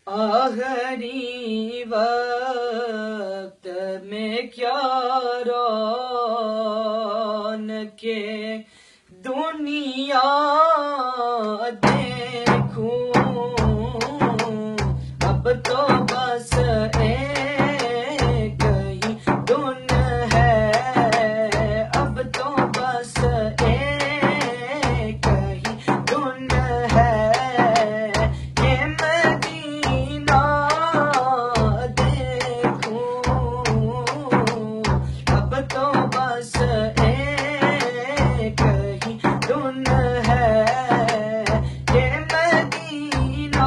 آخری وقت میں کیا رونق دنیا دیکھوں، اب تو بس ایک ہی دن ہے، اب تو بس ایک ہی دن ہے، یہ مدینہ دیکھوں، اب تو بس ایک ہی دن ہے، یہ مدینہ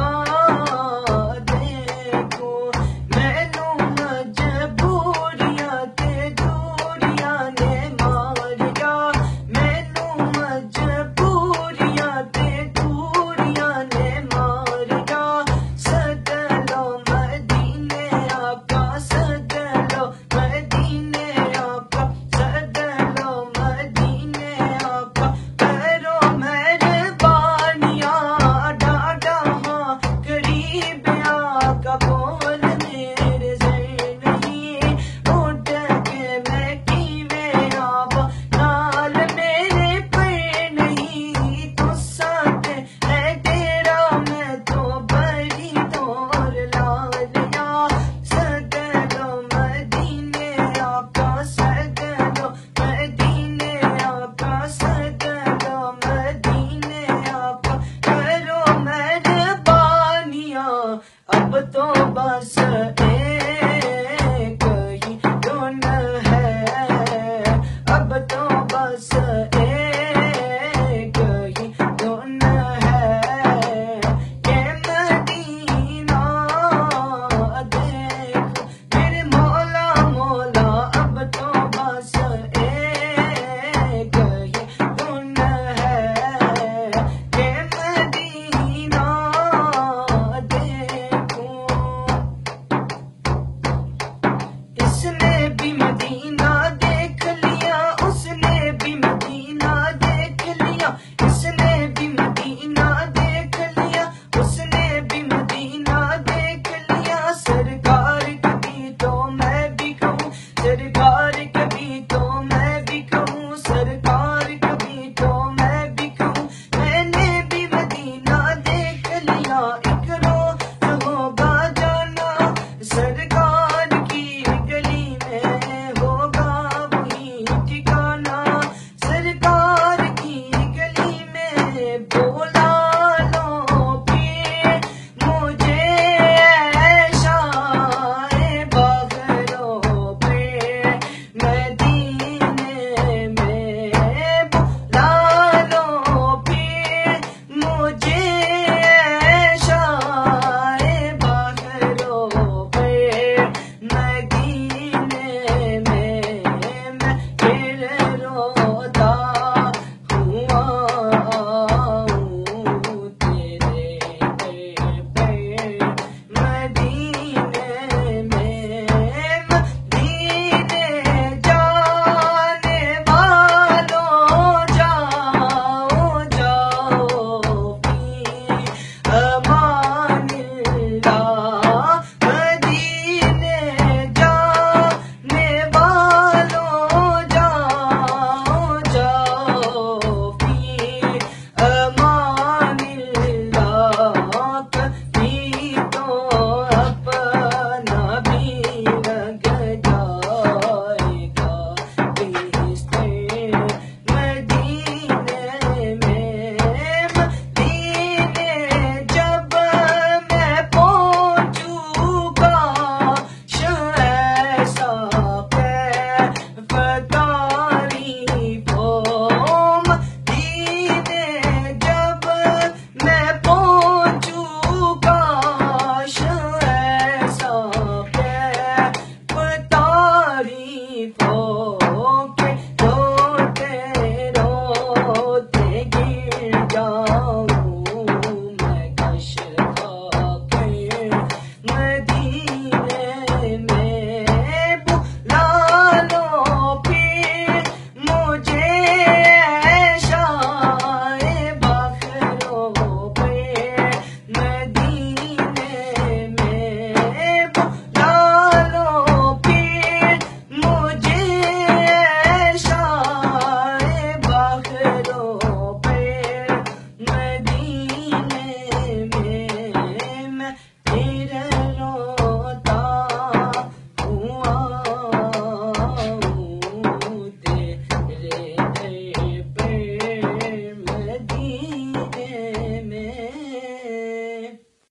دیکھوں، مینوں مجبوریاں تے دوریاں نے ماریا، مینوں مجبوریاں تے دوریاں نے ماریا، سد لو مدینے آقا، سد لو مدینے آقا، سد لو مدینے آقا، کرو مہربانیاں، ڈاڈا ہاں قریب آقا، بول میرے زین نہیں اٹھ کے میں کیویں آواں، نال میرے پر نہیں تساں تے ہے ڈیرا، میں تو بڑی دور لا لیا، سد لو مدینے آقا، سد لو مدینے آقا، سد لو مدینے آقا، کرو مہربانیاں، اب تو بس